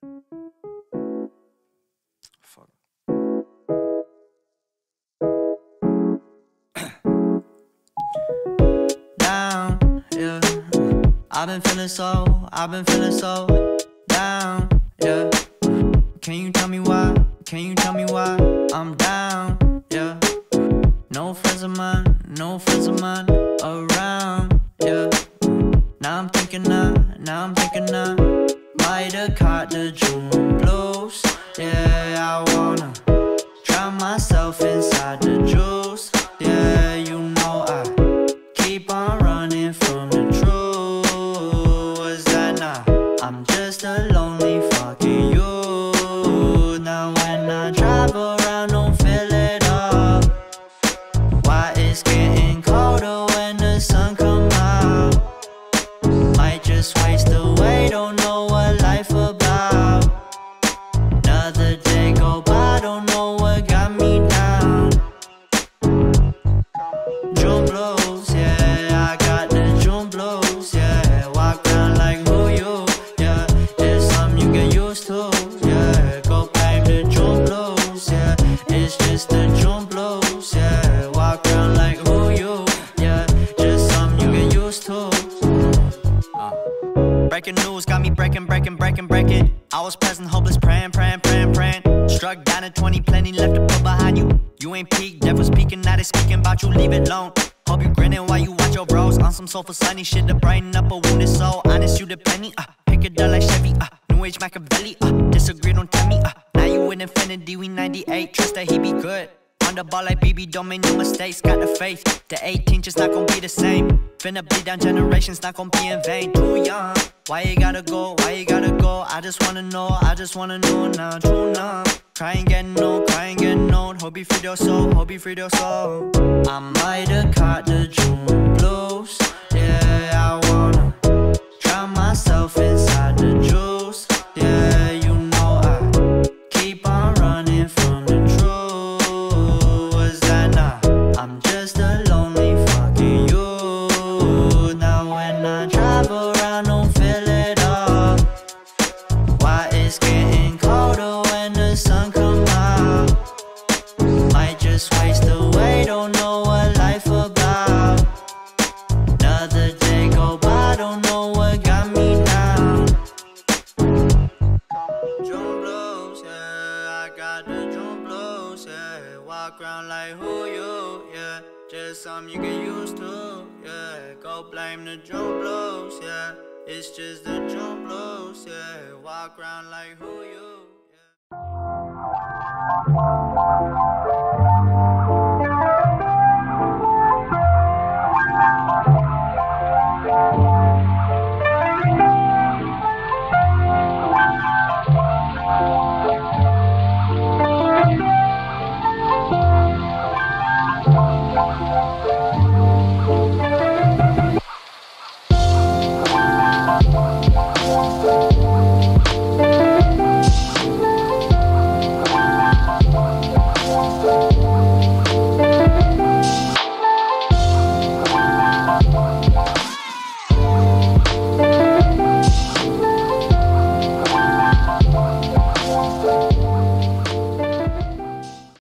Fuck. Down, yeah. I've been feeling so down, yeah. Can you tell me why? Can you tell me why I'm down, yeah? No friends of mine around, yeah. Now I'm thinking I might have caught the June blues. Yeah, I wanna drown myself inside the juice. Yeah, you know I keep on running from the truth. Was that not? I'm just a lonely fucking you. Now when I drive around, don't feel it up. Why it's getting colder when the sun come out? Might just waste away, don't know what life about. Another day go by, don't know what got me down. June blues, yeah, I got the June blues, yeah. Walk around like who you, yeah. It's something you get used to, yeah. Go blame the June blues, yeah. It's just the June blues, yeah. Walk around like who you, yeah. Just something you get used to. Breaking news got me breaking. I was present, hopeless, praying. Struck down at 20, plenty left to put behind you. You ain't peaked, devil's speaking, now they speaking about you, leave it alone. Hope you grinning while you watch your bros on some soulful sunny shit to brighten up a wounded soul. Honest, you the penny, pick it up like Chevy, New Age Machiavelli, disagree, don't tell me, now you in infinity, we 98, trust that he be good. On the ball like BB, don't make no mistakes, got the faith. The 18 just not gon' be the same. Finna bleed down generations, not gon' be in vain. Too young, why you gotta go, I just wanna know now, true numb. Crying getting old, hope you freed your soul, I might have caught the June blues. Yeah, I wanna drown myself inside the juice. Yeah, you know I keep on running from the truth. Was that not? I'm just a lonely fucking you. Now when I drive around, don't feel it up. Why it's getting colder when the sun come out? Might just waste away, don't know what life about. Another day go by, don't know what got me down. June blues, yeah, I got the June blues, yeah. Walk around like who you, yeah. Just something you get used to, yeah. Go blame the June blues, yeah. It's just the June blues, yeah. Walk around like who you, yeah.